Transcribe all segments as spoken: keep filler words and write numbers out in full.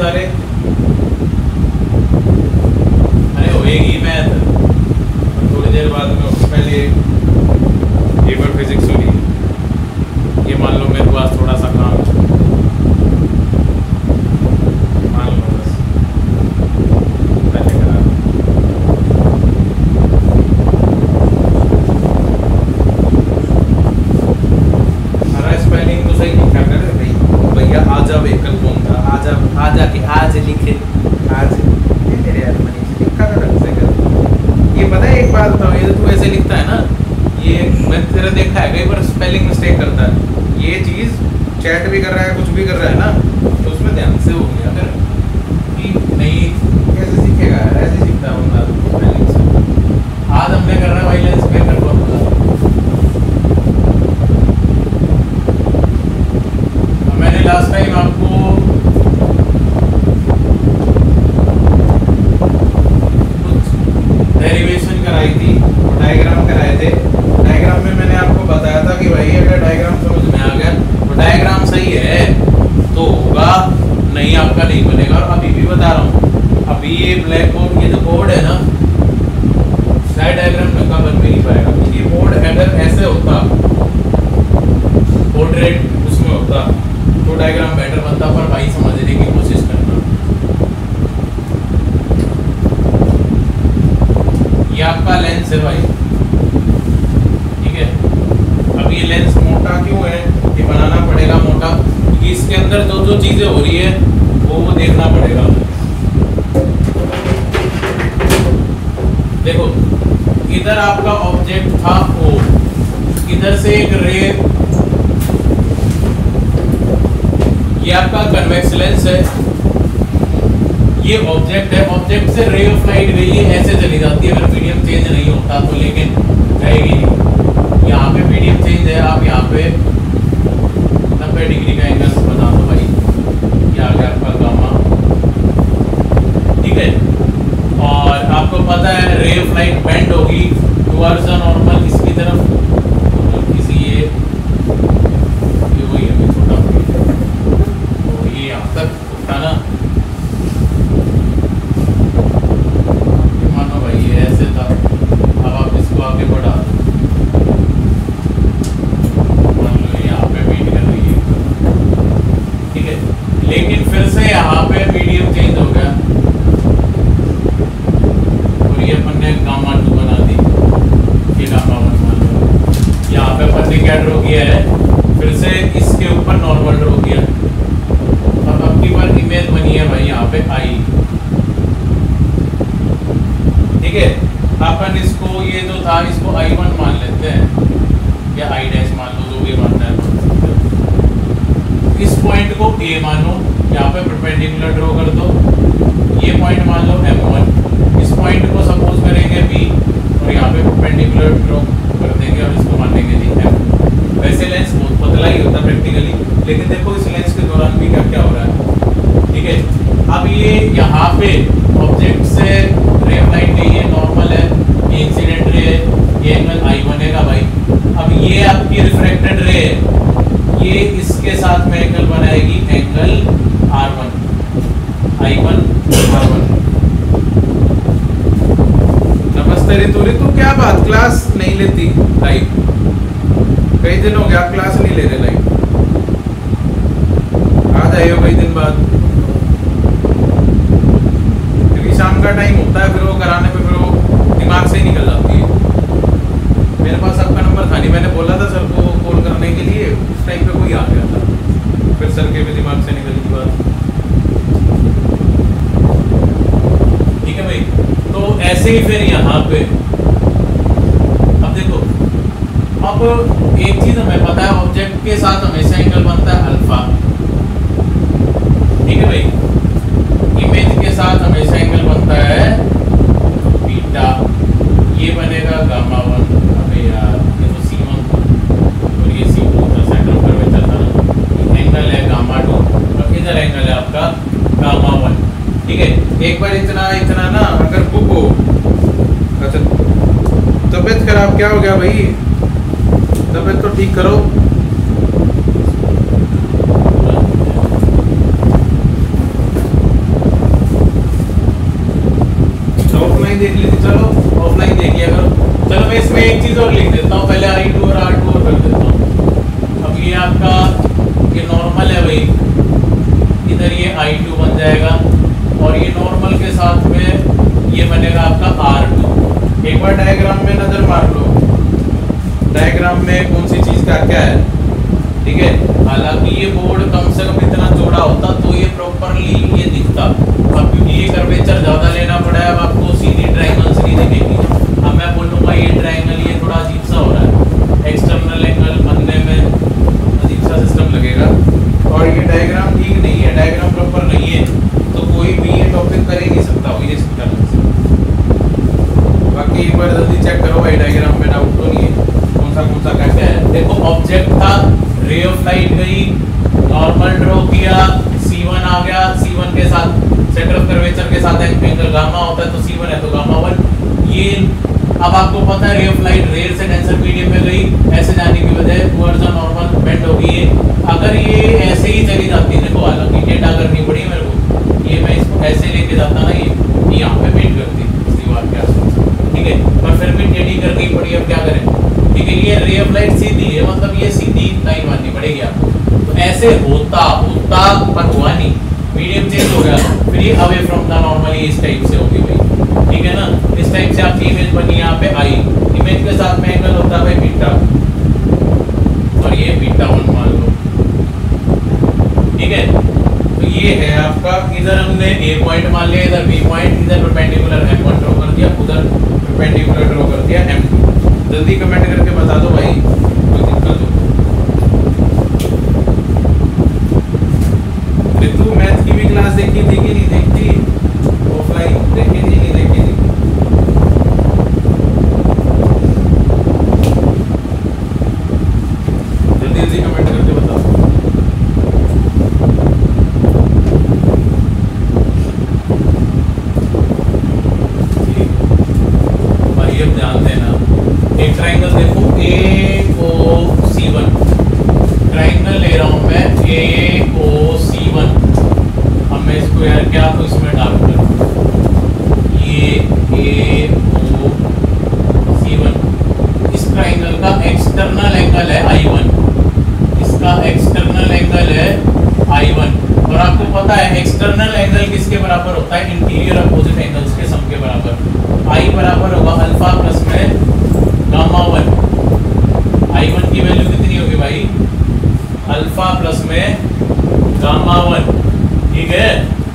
सारे? अरे होएगी मैथ, थोड़ी देर बाद में। पहले पेपर फिजिक्स हो रही है, ये मान लो मेरे पास थोड़ा सा काम है, मान लो बस पहले करा। हमारा स्पेलिंग तो सही लिखा कर भाई। भैया आजा व्हीकल कौन था? आजा आजा के आज लिखे, आज तेरे यार मनीष लिखा था ढंग से कर। ये पता है एक बात बताओ, ये तू ऐसे लिखता है ना, ये मैंने तेरा देखा है कई बार स्पेलिंग मिस्टेक करता है। ये चीज़ चैट भी कर रहा है, कुछ भी कर रहा है ना, तो उसमें ध्यान से हो गया अगर कि नहीं कैसे सीखेगा यार, ऐसे सीखता है बंदा स्पेलिंग से। आज हमने कर रहा है भाई लेंस पे कर लो। मैंने लास्ट टाइम आपको कुछ डेरिवेशन कराई थी, डायग्राम कराए थे। डायग्राम में मैंने आपको बताया था कि भाई अगर डायग्राम समझ में आ गया तो डायग्राम सही है तो होगा, नहीं आपका नहीं बनेगा। और अभी भी बता रहा हूँ, अभी ये ब्लैक बोर्ड, ये जो बोर्ड है ना, शायद डायग्राम ढंगा बन भी नहीं पाएगा। ये बोर्ड अगर ऐसे होता, पोर्ट्रेट उसमें होता तो डायग्राम बेटर बनता, पर भाई समझने की कोशिश करना। ये आपका लेंस है भाई, ठीक है। अब ये लेंस मोटा क्यों है, ये बनाना पड़ेगा मोटा, क्योंकि इसके अंदर जो जो चीजें हो रही है वो वो देखना पड़ेगा। देखो इधर आपका ऑब्जेक्ट था ओ, इधर से एक रे, ये आपका कन्वेक्स लेंस है, ये ऑब्जेक्ट है। ऑब्जेक्ट से रे ऑफ लाइट गई है, ऐसे चली जाती है अगर मीडियम चेंज नहीं होता तो, लेकिन जाएगी नहीं। यहाँ पे मीडियम चेंज है, आप यहाँ पे नब्बे डिग्री का एंगल बना दो भाई, ये आ गया आपका गामा, ठीक है। और आपको पता है रे ऑफ लाइट बेंड होगी टुवर्ड्स द नॉर्मल, इसकी तरफ, किसी ये ये वही है छोटा, तो ये यहाँ तक उठाना, ये मानो भाई ये ऐसे था, अब आप इसको आगे बढ़ा दो, मान लो यहाँ पे मीट कर रही है, ठीक है। लेकिन फिर से यहाँ पे मीडियम चेंज हो गया और ये अपन ने गामा टू बना दी, ये गामा वन मान लो। यहाँ पे अपन ने क्या ड्रॉ किया है, फिर से इसके ऊपर नॉर्मल ड्रॉ किया। अब आपकी बार इमेज बनी है भाई यहाँ पे आई, ठीक है। अपन इसको ये जो था इसको आई वन मान लेते हैं या आई डैश मान लो, जो भी मानना है। इस पॉइंट को ए मानो, यहाँ पे परपेंडिकुलर ड्रॉ कर दो, ये पॉइंट मान लो एम वन, इस पॉइंट को सपोज करेंगे बी और यहाँ पे परपेंडिकुलर ड्रॉ कर देंगे और इसको मानेंगे जी एम। वैसे लेंस बहुत पतला ही होता प्रैक्टिकली, लेकिन देखो इस लेंस के दौरान भी क्या क्या हो रहा है, ठीक है। अब ये यहाँ पे ऑब्जेक्ट से रे ऑफ लाइट नहीं है, नॉर्मल है, ये इंसिडेंट रे है, ये एंगल आई बनेगा भाई। अब ये आपकी रिफ्रैक्टेड रे है, ये इसके साथ में एंगल बनाएगी, angle R one, I one R one. नमस्ते रितु। रितु क्या बात, क्लास नहीं लेती लाइव? कई दिन हो गया क्लास नहीं ले रहे लाइव, आ जाइए कई दिन बाद, क्योंकि शाम का टाइम होता है, फिर वो कराने पे फिर वो दिमाग से ही निकल जाती है। मेरे पास आपका नंबर था नहीं, मैंने बोला था सर को कॉल करने के लिए, उस टाइम पे कोई आ गया था, फिर सर के भी दिमाग से निकल गई बात, ठीक है भाई। तो ऐसे ही फिर यहाँ पे अब देखो, अब एक चीज हमें पता है, ऑब्जेक्ट के साथ हमेशा एंगल बनता है अल्फा, ठीक है भाई। इमेज के साथ हमेशा एंगल बनता है बीटा, ये बनेगा गामा वन। अबे यार ये तो सी वन और ये सी टू था, सेंटर पर में चलता है, एंगल है गामा टू और इधर एंगल है आपका गामा वन, ठीक है। एक बार इतना इतना ना अगर बुक हो, अच्छा तबीयत खराब क्या हो गया भाई, तबीयत तो ठीक करो। आई टू बन जाएगा और ये नॉर्मल के साथ में ये बनेगा आपका आर टू। एक बार डायग्राम में नजर मार लो, डायग्राम में कौन सी चीज का क्या है, ठीक है। हालांकि ये बोर्ड कम से कम इतना चौड़ा होता तो ये प्रॉपरली ये दिखता, अब क्योंकि ये कर्वेचर ज्यादा लेना पड़ा है, अब आपको सीधी ट्रायंगल्स नहीं दिखेगी। अब मैं बोलूँगा ये ट्रायंगल ये थोड़ा अजीब सा हो रहा है, एक्सटर्नल एंगल बनने में अजीब सा सिस्टम लगेगा और ये डायग्राम ठीक नहीं है, डायग्राम प्रॉपर नहीं है, तो कोई भी ये टॉपिक कर ही नहीं सकता ये सकता नहीं। बाकी एक बार जल्दी चेक करो भाई, डायग्राम में डाउट तो नहीं है कौन सा कौन सा क्या क्या है। देखो ऑब्जेक्ट था, रे ऑफ लाइट गई, नॉर्मल ड्रॉ किया, सी वन आ गया, सी वन के साथ सेंटर ऑफ कर्वेचर के साथ एंगल गामा होता है तो सी वन है तो गामा वन। ये अब आपको पता है रे ऑफ लाइट रेयर से डेंसर मीडियम में गई, ऐसे जाने की बजाय टुवर्ड्स नॉर्मल बेंड हो गई है। अगर ये ऐसे ही चली जाती, देखो हालांकि टेढ़ा करनी पड़ी मेरे को, ये मैं इसको ऐसे लेके जाता ना, ये यहाँ पे बेंड करती इस दीवार के आसपास, ठीक है, पर फिर भी टेढ़ी करनी पड़ी, अब क्या करें, ठीक है। ये रे ऑफ लाइट सीधी है, मतलब ये सीधी लाइन माननी पड़ेगी आपको, तो ऐसे होता होता पर हुआ नहीं, मीडियम चेंज हो गया, फिर ये अवे फ्रॉम द नॉर्मल इस टाइप से होगी भाई, ठीक है ना। इस टाइप से आपकी इमेज बनी, यहाँ पे आई, इमेज के साथ में एंगल होता है भाई बीटा, और ये बीटा वन मान लो, ठीक है। तो ये है आपका, इधर हमने ए पॉइंट मान लिया, इधर बी पॉइंट, इधर परपेंडिकुलर एम वन ड्रॉ कर दिया, उधर परपेंडिकुलर ड्रॉ कर दिया एम टू। जल्दी कमेंट करके बता दो भाई कोई दिक्कत हो। तू मैथ की भी क्लास देखी थी कि नहीं देखी, ऑफलाइन देखी थी नहीं देखी थी? जल्दी जल्दी कमेंट करके बताओ। भाई अब ध्यान देना, एक ट्राइंगल देखो ए ओ सी वन, ट्राइंगल ले रहा हूं मैं ए ओ सी वन। अब मैं इसको यार क्या तो इसमें डाल कर ये ए ओ सी वन, इस ट्राइंगल का एक्सटर्नल एंगल है आई वन, इसका एक्सटर्नल एंगल है आई वन, और आपको पता है एक्सटर्नल एंगल किसके बराबर होता है, इंटीरियर अपोजिट एंगल्स के सम के बराबर। आई बराबर होगा अल्फा प्लस में गामा वन, आई वन की वैल्यू कितनी होगी भाई, अल्फा प्लस में गामा वन, ठीक है।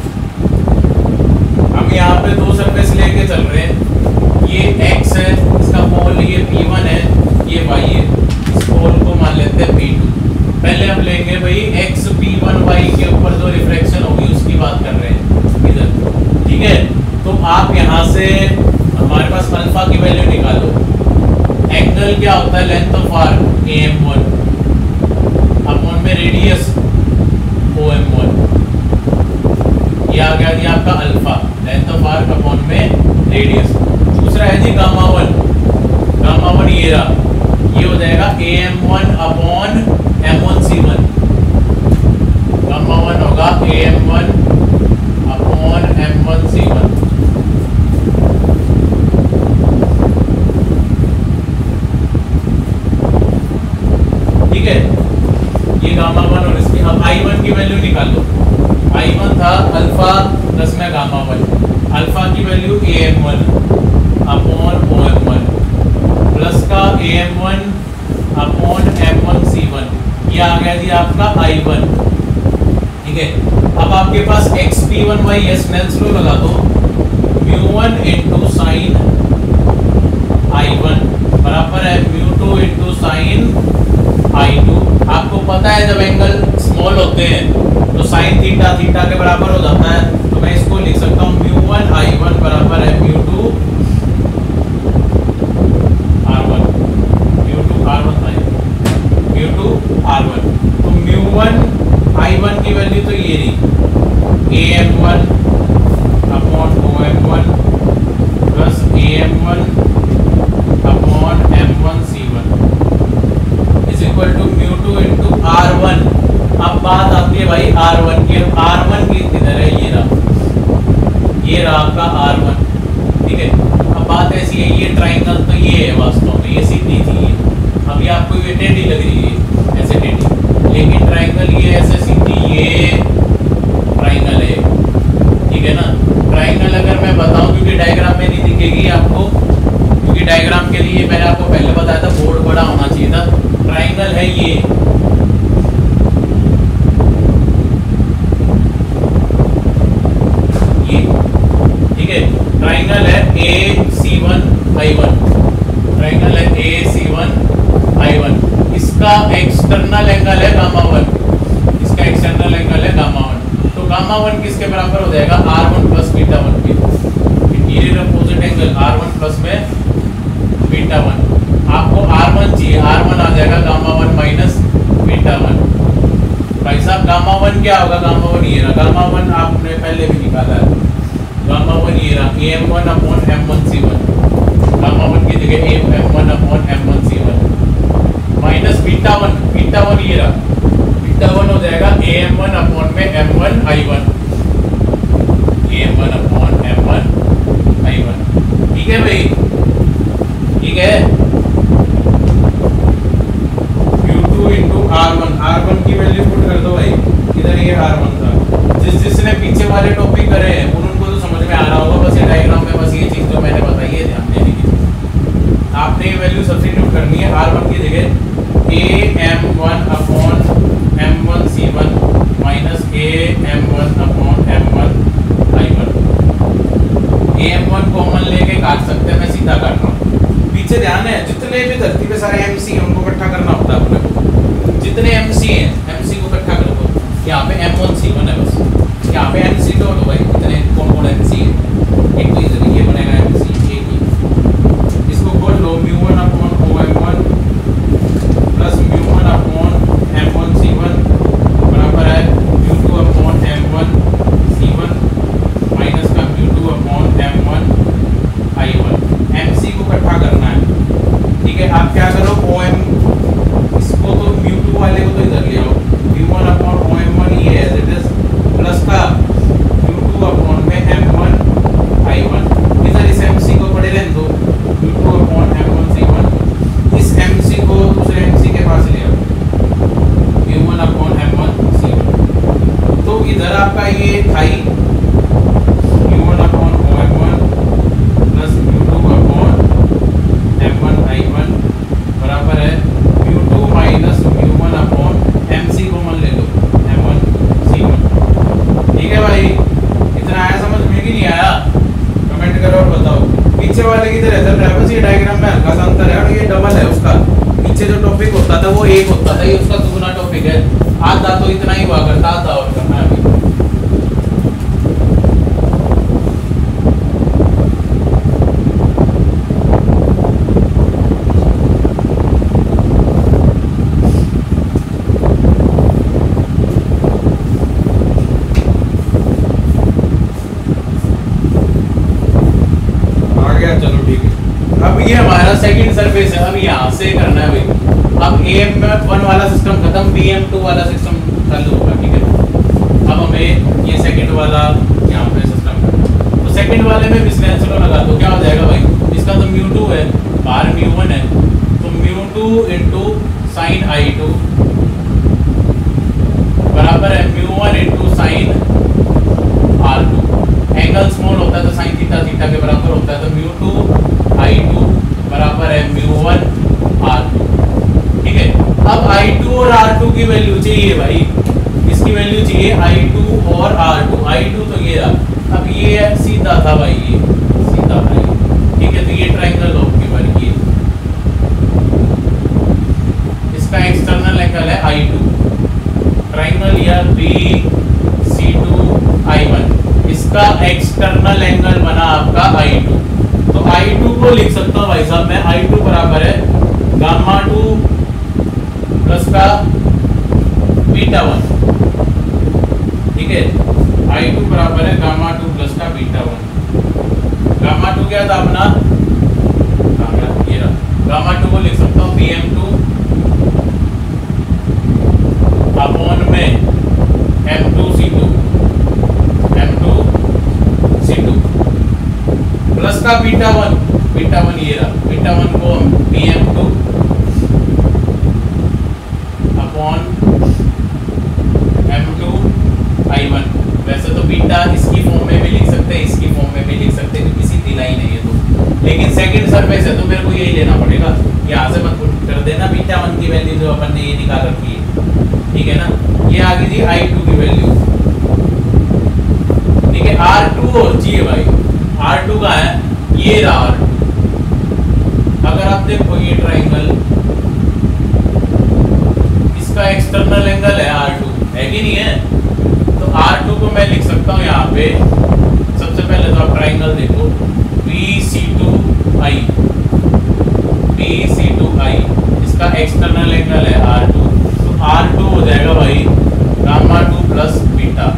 हम यहाँ पे दो सरफेस लेके चल रहे हैं, ये x है, इसका पोल ये पी वन है, ये y है, इस पोल को मान लेते हैं पी टू। पहले हम लेंगे भाई x पी वन y के ऊपर जो रिफ्लेक्शन होगी उसकी बात कर रहे हैं इधर, ठीक है। तो आप यहाँ से हमारे पास अल्फा की वैल्यू निकालो, एंगल क्या होता है, length of arc A M one upon में रेडियस ओ एम वन, ये आ गया जी आपका alpha, length of arc upon में रेडियस। दूसरा है जी गामा वन, गामा वन ये रहा, ये हो जाएगा A M one upon M one C one, gamma one होगा A M one upon M one C one, ठीक है। ये गामा वन और इसकी, अब आई वन की वैल्यू निकालो, आई वन था अल्फा प्लस में गामा वन, अल्फा की value A M one upon O M one plus का A M one upon M one C one, ये आ गया जी आपका आई वन, ठीक है। अब आपके पास एक्स पी वन वाई है, स्नेल्स लॉ लगा दो, mu one into sine I one बराबर है mu two into sine I two. आपको पता है जब एंगल स्मॉल होते हैं तो साइन थीटा थीटा के बराबर हो जाता है, तो मैं इसको लिख सकता हूँ म्यू वन आई वन बराबर है mu two R one, mu two R one था, म्यू टू आर वन। तो म्यू वन आई वन की वैल्यू तो ये रही, A M one upon O M one plus A M one upon M one C one is equal to mu two into R one. अब बात आती है भाई आर वन की, आर वन की किधर है, ये रहा, ये रहा आपका आर वन, ठीक है। अब बात ऐसी है, ये ट्राइंगल तो ये है वास्तव में, ये सीधी थी, ये अभी आपको ये टेढ़ी लग रही है ऐसे टेढ़ी, लेकिन ट्राइंगल ये ऐसे सीधी, ये ट्राइंगल है, A C one I one, triangle है A C one I one, इसका एक्सटर्नल एंगल है गामा वन, इसका एक्सटर्नल एंगल है गामा वन। तो गामा वन किसके बराबर हो जाएगा, R one plus beta one के, interior opposite angle R one plus में बीटा वन। आपको आर वन चाहिए, आर वन आ जाएगा gamma one minus beta one. भाई साहब गामा वन क्या होगा, गामा वन ये रहा, गामा वन आपने पहले भी निकाला है, गामा वन ये रहा A M one upon M one C one, gamma one की जगह A M one upon M one C one minus beta one, beta one ये रहा, बीटा वन हो जाएगा ए एम वन अपॉन में M one I one, A M one upon M one I one. ठीक है भाई, ठीक है। Mu two into R one, R one की वैल्यू पुट कर दो भाई, इधर ये आर वन था। जिस जिसने पीछे वाले टॉपिक करे हैं उन उनको तो समझ में आ रहा होगा, बस ये डायग्राम में बस ये चीज जो मैंने बताई है ध्यान देने की। आपने ये वैल्यू सब्स्टिट्यूट करनी है, आर वन की जगह A M one upon M one C one minus A M one upon M one I one. A M one common लेके काट सकते हैं, मैं सीधा काट रहा हूँ, पीछे ध्यान है, जितने भी धरती पे सारे एमसी हैं उनको इकट्ठा करना होता है अपने को, जितने एमसी हैं एमसी को इकट्ठा कर दो। यहाँ पे एम वन सी वन है बस, यहाँ पे एमसी डॉट हो भाई, कितने कौन कौन एमसी है, एक तो इधर ये बनेगा एमसी एक ही, इसको बोल लो mu one upon O M one plus mu one upon M one C one बराबर है mu two upon M one C one minus का mu two upon M one I one. MC को इकट्ठा करना है, ठीक है। आप क्या करो, ओ एम इसको तो म्यू टू वाले को तो इधर ले आओ, mu one upon O M one ये एज इट इज प्लस का म्यू टू अपॉन में एम वन आई वन, इधर इस एमसी को पढ़े रहने दो, mu two upon M one C one, इस एमसी को दूसरे एमसी के पास ले आओ, mu one upon M one C one. तो इधर आपका ये था ही mu one upon O M one plus mu two upon M one I one बराबर है mu two minus mu one upon M C को मन ले लो एम वन सी वन। ठीक है भाई, इतना आया समझ में कि नहीं आया, कमेंट करो और बताओ। पीछे वाले की तरह ट्रैपेज़ ये डायग्राम में हल्का सा अंतर है और ये डबल है उसका, पीछे जो टॉपिक होता था वो एक होता था, ये उसका दुगना टॉपिक है, आधा तो इतना ही हुआ करता, आधा और करना है अभी। चलो ठीक है, अब ये हमारा सेकंड सरफेस है, अब यहाँ से करना है भाई। अब ए एम वन वाला सिस्टम खत्म, बी एम टू वाला सिस्टम चालू होगा, ठीक है। अब हमें ये सेकंड वाला यहाँ पे सिस्टम, तो सेकंड वाले में विस्लेंस लगा दो, क्या हो जाएगा भाई, इसका तो म्यू टू है, बाहर म्यू वन है, तो mu two into sine I two बराबर है mu one into sine R two. Angle small होता है तो साइन थीटा थीटा के बराबर होता है, तो म्यू टू आई टू बराबर है म्यू वन आर टू। ठीक है, अब आई टू और आर टू की वैल्यू चाहिए भाई, इसकी वैल्यू चाहिए आई टू और आर टू। आई टू तो ये रहा, अब ये सीधा था भाई, ये सीधा था, ठीक है। तो ये ट्रायंगल लो के बारे ये, इसका एक्सटर्नल एंगल है आई टू, ट्रायंगल या B C two I one, इसका एक्सटर्नल एंगल बना आपका आई टू। तो आई टू को लिख सकता हूं भाई साहब मैं, आई टू बराबर है गामा टू प्लस का बीटा वन, ठीक है। आई टू बराबर है गामा टू प्लस का बीटा वन। गामा टू क्या था अपना, ये रहा, गामा टू को लिख सकता हूँ बी एम टू अपॉन में M two C two, M two C two plus का बीटा वन, बीटा वन ये रहा, बीटा वन को हम B M two upon M two I one. वैसे तो बीटा इसकी फॉर्म में भी लिख सकते हैं, इसकी फॉर्म में भी लिख सकते हैं, क्योंकि सीधी लाइन है ये तो, लेकिन सेकंड सरफेस है तो मेरे को यही लेना पड़ेगा, यहाँ से मत कर देना बीटा वन की वैल्यू जो अपन ने ये निकाल रखी है, ठीक है ना। ये आ गई थी आई टू की वैल्यू, ठीक है। आर टू और चाहिए भाई, आर टू का है ये रहा आर टू। अगर आप देखो ये ट्राइंगल, इसका एक्सटर्नल एंगल है आर टू, है कि नहीं है? तो आर टू को मैं लिख सकता हूँ यहाँ पे, सबसे पहले तो आप ट्राइंगल देखो, B C two I, B C two I, इसका एक्सटर्नल एंगल है आर टू, तो आर टू हो जाएगा भाई gamma two plus beta.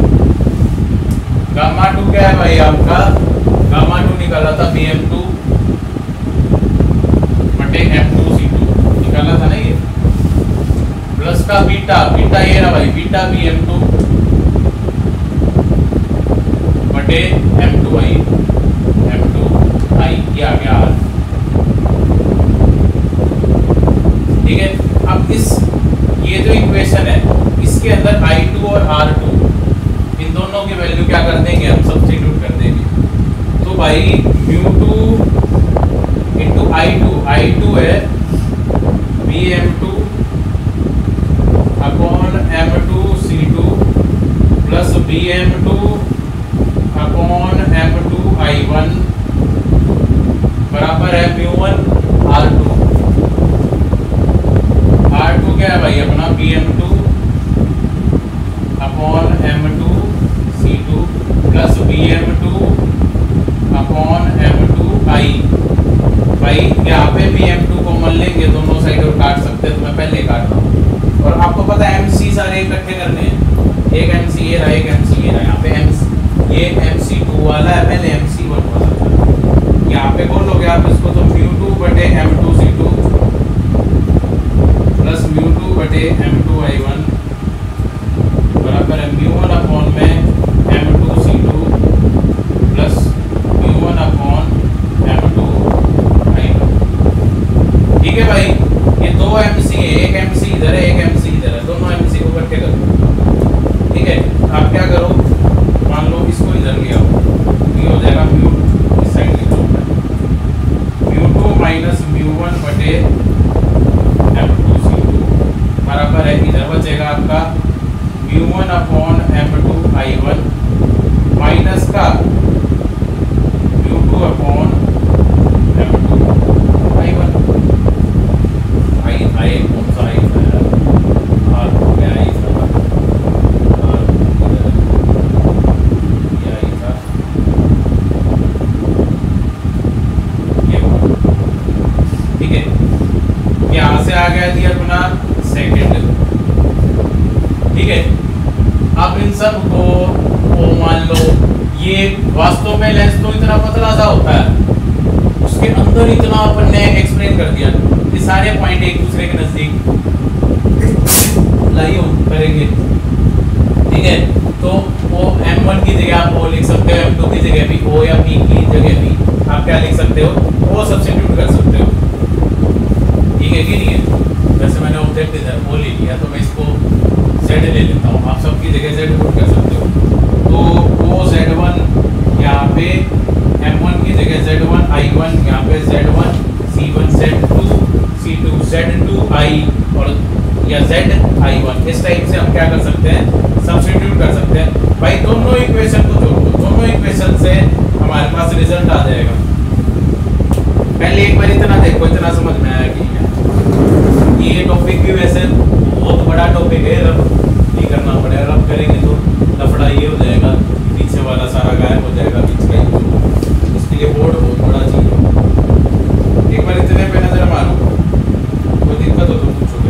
Gamma two क्या है भाई आपका? गामा टू निकाला था बी एम टू बटे एम टू सी टू निकाला था ना ये, प्लस का बीटा, बीटा ये रहा भाई, बीटा बी एम टू बटे M two I, M two I ये आ गया आर। ठीक है, अब इस ये जो इक्वेशन है इसके अंदर आई टू और आर टू इन दोनों की वैल्यू क्या कर देंगे हम? सब्स्टिट्यूट कर देंगे। तो भाई mu two into I two, I two है B M two upon M two C two plus B M two upon M two I one बराबर है mu one R two. R two क्या है भाई अपना? B M two upon M two C two plus B M two upon M two I. भाई यहाँ पे B M to को मन लेंगे दोनों साइड और काट सकते हैं, तो मैं पहले काट रहा हूँ। और आपको पता है एमसी सारे इकट्ठे करने हैं, एक एमसी ये रहा, एक एमसी ये रहा, यहाँ पे एम ये एमसी टू वाला है, पहले एमसी वन वाला था। यहाँ पे बोलोगे आप इसको तो म्यू टू बटे M two C two plus mu two बटे एम टू आई वन बराबर है म्यू वन अपॉन में M two C two plus mu one upon M two I one. ठीक है भाई, ये दो एमसी है, एक एमसी इधर है, एक एमसी इधर है, दोनों एमसी को इकट्ठे करो। ठीक है, आप क्या करो, मान लो इसको इधर ले आओ, ये हो जाएगा म्यू इस साइड ले जाओ, mu two minus mu one बटे एम टू सी टू बराबर है, इधर बचेगा आपका mu one upon M two I one minus का mu two upon M two I one. I I कौन सा आई था? आर हो गया आई था, आर ये आई था, ये ठीक है। यहाँ से आ गया थी अपना सेकेंड। ठीक है, अब इन सब को वो मान लो ये वास्तव में लेंस तो इतना पतला सा होता है, उसके अंदर इतना अपन ने एक्सप्लेन कर दिया, ये सारे पॉइंट एक दूसरे के नजदीक लाइए करेंगे। ठीक है, तो वो एम वन की जगह आप वो लिख सकते हो, एम टू की जगह भी ओ या पी की जगह भी आप क्या लिख सकते हो? वो सब्स्टिट्यूट कर सकते हो। ठीक है कि नहीं है? वैसे मैंने ऑब्जेक्ट इधर वो ले लिया, तो मैं इसको जेड ले लेता हूँ, आप सबकी जगह जेड पुट कर सकते हो। तो वो जेड वन यहाँ पे एम वन की जगह जेड वन आई वन, यहाँ पे Z one C one Z two C two Z two I और या जेड आई वन, इस टाइप से हम क्या कर सकते हैं? सब्स्टिट्यूट कर सकते हैं। भाई दोनों इक्वेशन को जोड़ दो, दोनों इक्वेशन से हमारे पास रिजल्ट आ जाएगा। पहले एक बार इतना देखो, इतना समझ में आया कि ये टॉपिक भी वैसे बहुत बड़ा टॉपिक है, रब नहीं करना पड़ेगा, रब करेंगे तो लफड़ा ये हो जाएगा, पीछे वाला सारा गायब हो जाएगा बीच का, इसके लिए बोर्ड बहुत बड़ा चीज है। एक बार इतने पे नजर मारो, कोई दिक्कत हो तो पूछोगे।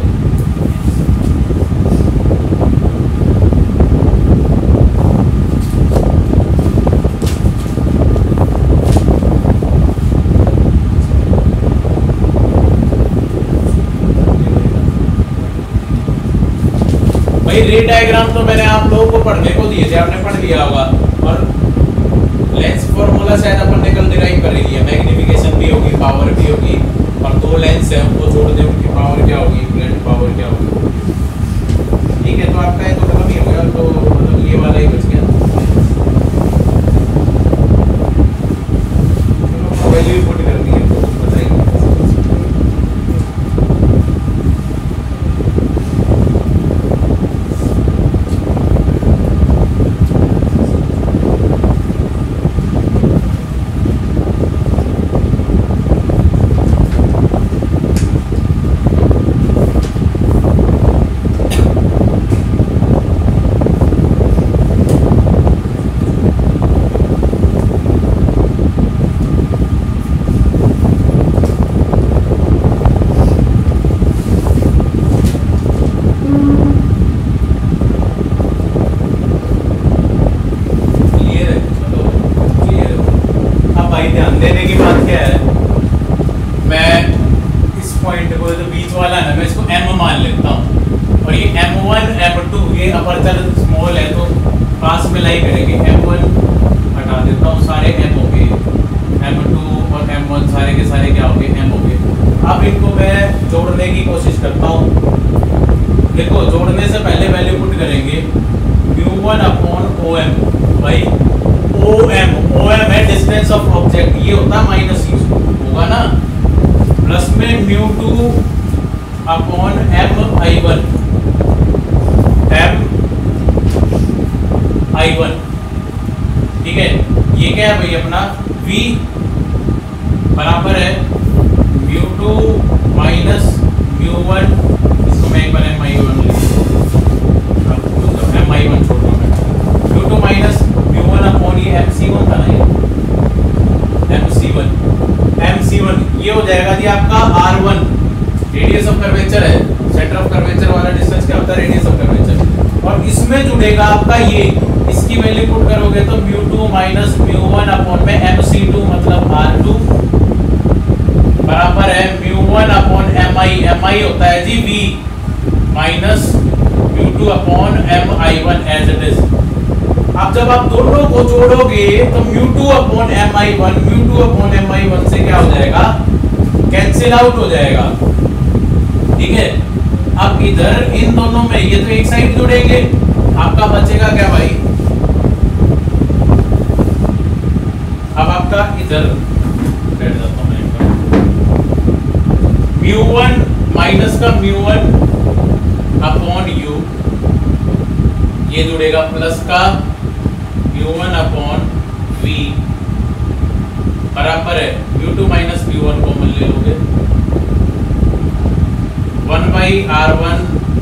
भाई रे डायग्राम तो मैंने आप लोगों को पढ़ने को दिए थे, आपने पढ़ लिया होगा। और लेंस फॉर्मूला शायद अपन ने कल डिराइव कर लिया, मैग्निफिकेशन भी होगी, पावर भी होगी, और दो लेंस है उनको जोड़ दे, उनकी पावर क्या होगी, इक्विवेलेंट पावर क्या होगी। ठीक है, तो आपका ये तो खत्म ही हो गया, तो मतलब ये वाला ही बच गया। वैल्यू पुट करनी है तो बताइए। अचर स्मॉल है तो पास में लाई करेंगे। एम वन हटा देता हूँ, सारे एम हो गए, एम टू और एम वन सारे के सारे क्या हो गए, एम हो गए। अब इनको मैं जोड़ने की कोशिश करता हूँ। देखो जोड़ने से पहले वैल्यू पुट करेंगे mu one upon O M. भाई ओ एम ओ एम है डिस्टेंस ऑफ ऑब्जेक्ट, ये होता है माइनस यू होगा ना, प्लस में mu two upon M I one, M I one. ठीक है, ये क्या है भाई अपना v बराबर है mu two minus mu one, इसको मैं एक बार एम आई वन लिख एम आई वन छोड़ दूँ मैं, mu two minus mu one upon ये एम सी वन था ना, ये M C one, M C one ये हो जाएगा जी आपका R one, radius of curvature है, सेंटर ऑफ कर्वेचर वाला डिस्टेंस क्या होता है, रेडियस ऑफ कर्वेचर। और इसमें जुड़ेगा आपका ये, इसकी वैल्यू पुट करोगे तो mu two minus mu one upon में एम सी टू मतलब आर टू बराबर है mu one upon M I, M I होता है जी V minus mu two upon M I one as it is. अब जब आप दोनों को जोड़ोगे तो mu two upon M I one, mu two upon M I one से क्या हो जाएगा, कैंसिल आउट हो जाएगा। ठीक है, अब इधर इन दोनों में ये तो एक साइड जुड़ेंगे, आपका बचेगा क्या भाई, अब आपका इधर बैठ जाता हूं मैं, म्यू वन माइनस का म्यू वन अपॉन यू, ये जुड़ेगा प्लस का म्यू वन अपॉन वी बराबर है mu two minus mu one common ले लोगे, one by R one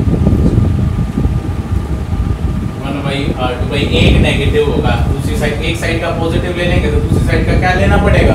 one by R two. भाई एक नेगेटिव होगा, दूसरी साइड एक साइड का पॉजिटिव ले लेंगे तो दूसरी साइड का क्या लेना पड़ेगा,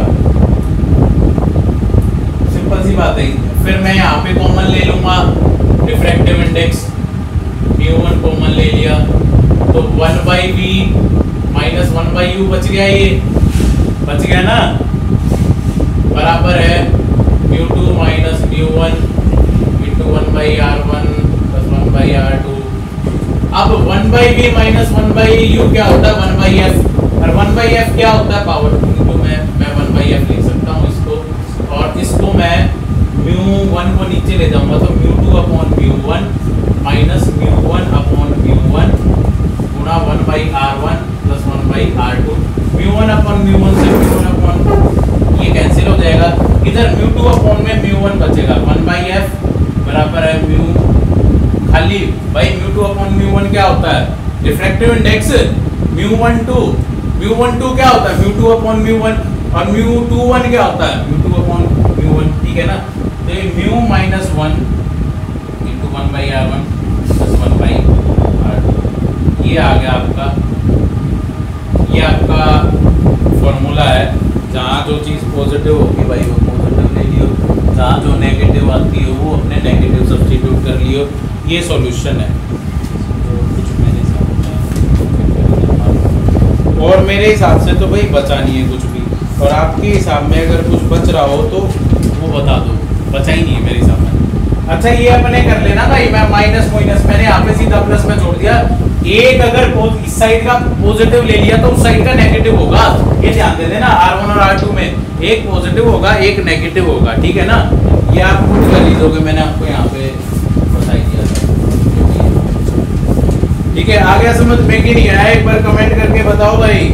सिंपल सी बात है। फिर मैं यहाँ पे कॉमन ले लूंगा refractive index, mu one common ले लिया तो one by V minus one by U बच गया, ये बच गया ना, बराबर है mu two minus mu one into one by R one plus one by R two. अब one by V minus one by U क्या होता है, वन बाई एफ, और वन बाई एफ क्या होता है, पावर टू इंटू में मैं वन बाई एफ लिख सकता हूँ इसको, और इसको मैं म्यू वन को नीचे ले जाऊंगा तो mu two upon mu one minus mu one upon mu one गुणा one by R one plus one by R two. Mu one upon mu one से म्यू वन अपॉन ये कैंसिल हो जाएगा, इधर म्यू टू अपॉन में mu one बचेगा, one by F बराबर है म्यू खाली भाई mu two upon mu one क्या होता है, refractive index mu one two, mu one to क्या होता है mu two upon mu one, और म्यू टू वन क्या होता है mu two upon mu one. ठीक है ना, तो ये mu minus one into one by R one plus one by R two, ये आ गया आपका, ये आपका फॉर्मूला है। जहाँ जो चीज़ पॉजिटिव होगी भाई वो पॉजिटिव ले लियो, जहाँ जो नेगेटिव आती है वो अपने नेगेटिव सब्स्टिट्यूट कर लियो, ये सॉल्यूशन है। तो कुछ मेरे हिसाब से, और मेरे हिसाब से तो भाई बचा नहीं है कुछ भी, और आपके हिसाब में अगर कुछ बच रहा हो तो वो बता दो, बचा ही नहीं है मेरे हिसाब में। अच्छा ये अपने कर लेना भाई, मैं माइनस माइनस मैंने यहाँ पे सीधा प्लस में जोड़ दिया, एक अगर इस साइड का पॉजिटिव ले लिया तो उस साइड का नेगेटिव होगा, ये ध्यान दे देना। आर वन और आर टू में एक पॉजिटिव होगा एक नेगेटिव होगा, ठीक है ना, ये आप खुद कर लीजिए, मैंने आपको यहाँ पे बताई दिया था। ठीक है, आ गया समझ में कि नहीं आया, एक बार कमेंट करके बताओ भाई।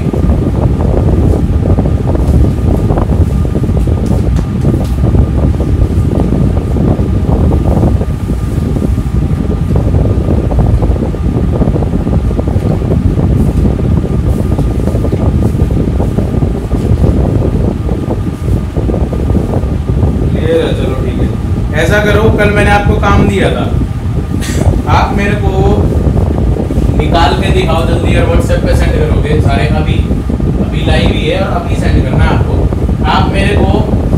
चलो ठीक है, ऐसा करो, कल मैंने आपको काम दिया था, आप मेरे को निकाल के दिखाओ जल्दी, और व्हाट्सएप पे सेंड करोगे सारे, अभी अभी लाइव ही है और अभी सेंड करना है आपको। आप मेरे को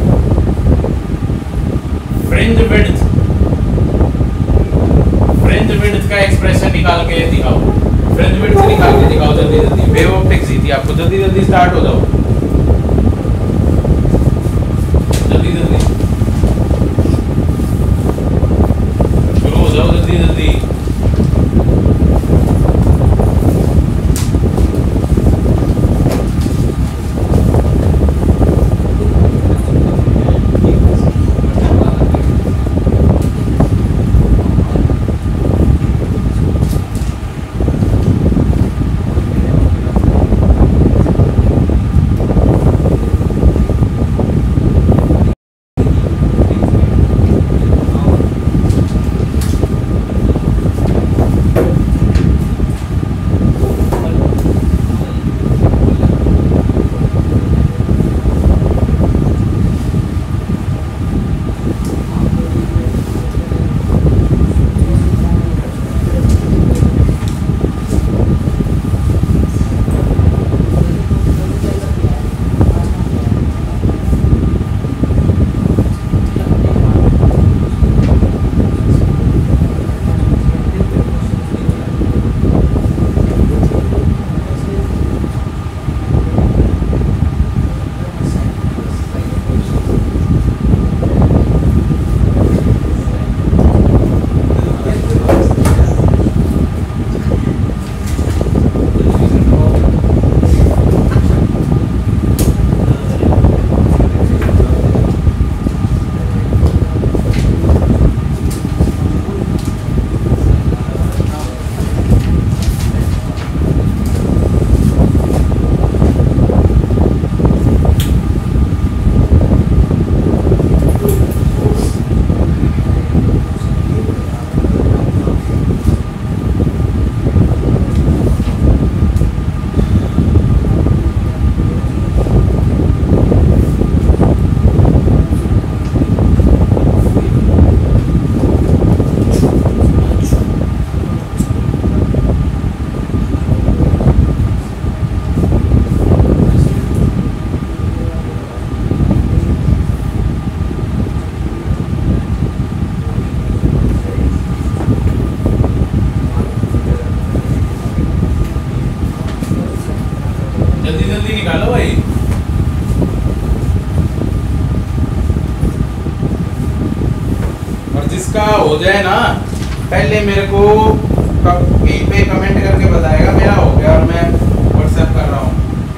फ्रिंज विड्थ फ्रिंज विड्थ का एक्सप्रेशन निकाल के दिखाओ, फ्रिंज विड्थ निकाल के दिखाओ जल्दी जल्दी, वेव ऑप्टिक्स ही थी आपको, जल्दी जल्दी स्टार्ट हो जाओ, जल्दी जल्दी शुरू हो जाओ, जल्दी जल्दी। जिसका हो जाए ना पहले मेरे को यहीं पे कमेंट करके बताएगा मेरा हो गया और मैं व्हाट्सएप कर रहा हूँ।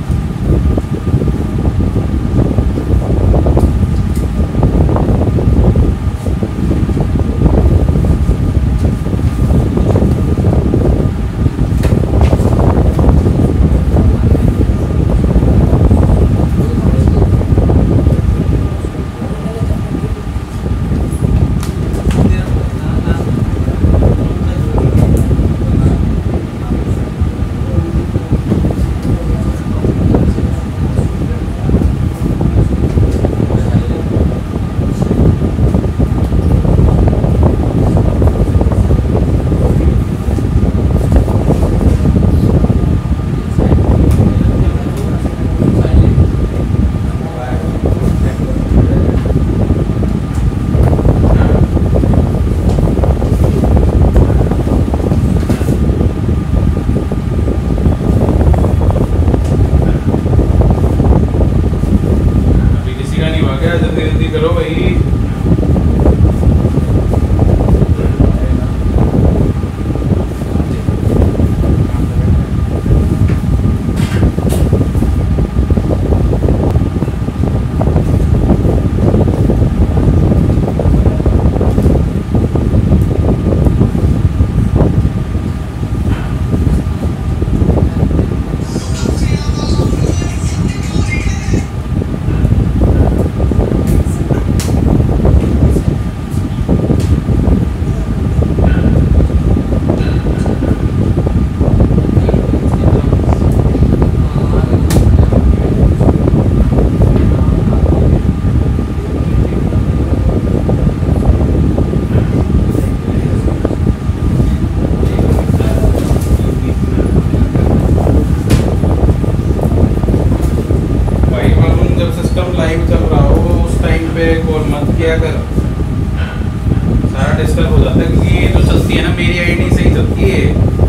डिस्टर्ब हो जाता है क्योंकि ये जो चलती है ना मेरी आईडी से ही चलती है।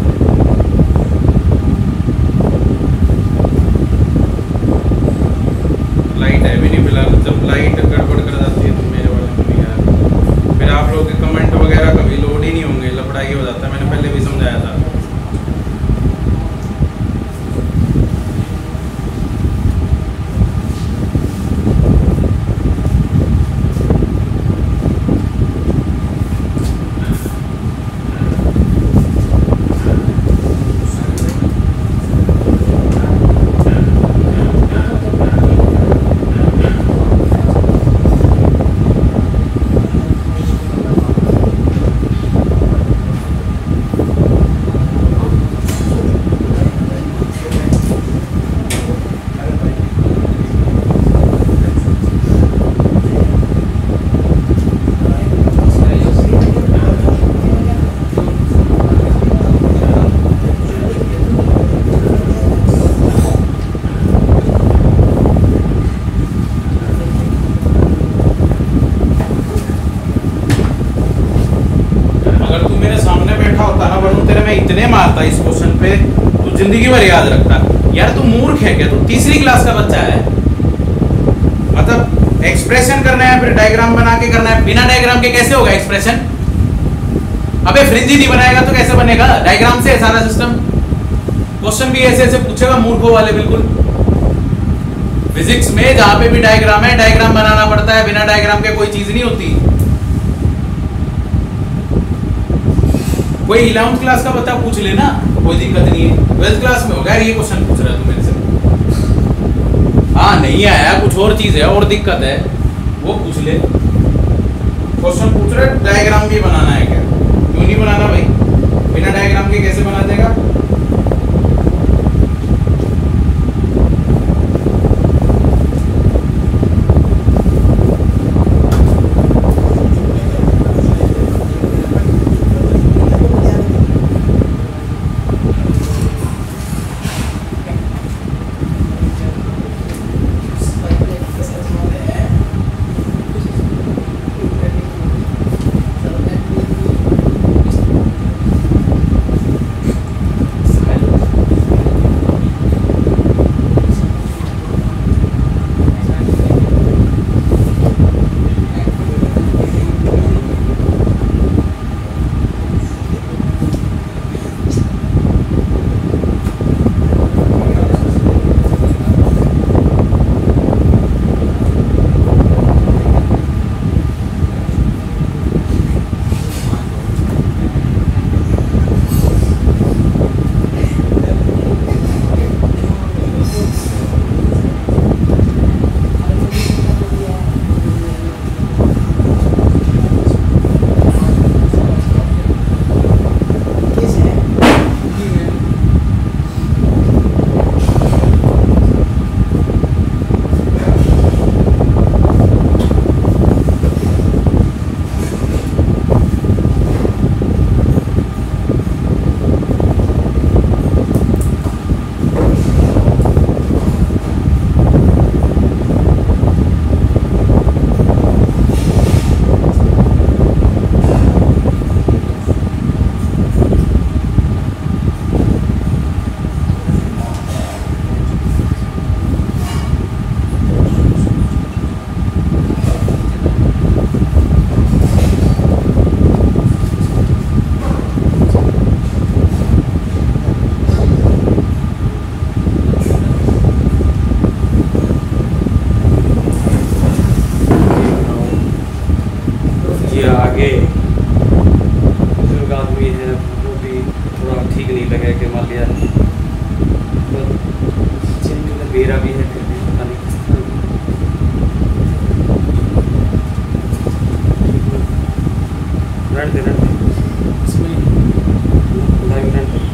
लाइट है भी नहीं फिलहाल, जब लाइट गड़बड़ कर जाती है तो मेरे वाले में भी यार फिर आप लोग के कमेंट वगैरह कभी लोड ही नहीं होंगे, लपड़ाई हो जाता है। मैंने पहले भी समझाया था। इतने मारता इस क्वेश्चन पे तो जिंदगी भर याद रखता। यार तू मूर्ख है क्या? तू तीसरी क्लास का बच्चा है। मतलब एक्सप्रेशन करना है फिर डायग्राम बना के करना है, बिना डायग्राम के कैसे होगा एक्सप्रेशन? अबे फ्रिंज ही नहीं बनाएगा तो कैसे बनेगा? डायग्राम से है सारा सिस्टम। क्वेश्चन भी ऐसे ऐसे पूछेगा मूर्खों वाले बिल्कुल। फिजिक्स में जहां पे भी डायग्राम है डायग्राम बनाना पड़ता है, बिना डायग्राम के कोई चीज नहीं होती। कोई इलेवंथ क्लास का बच्चा पूछ लेना, कोई दिक्कत नहीं है। ट्वेल्थ क्लास में होगा ये क्वेश्चन पूछ रहा है तू मेरे से। हाँ नहीं आया, कुछ और चीज है और दिक्कत है वो पूछ ले। क्वेश्चन पूछ रहे डायग्राम भी बनाना है क्या? क्यों नहीं बनाना भाई? बिना डायग्राम के कैसे बना देगा? मेरा भी है फिर भी पता नहीं किस तरह। रन दे रन दे इसमें लाइव रन दे।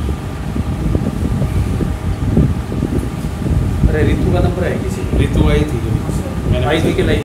अरे रितु का नंबर है किसी ऋतु आई थी जो मैंने आई थी कि नहीं?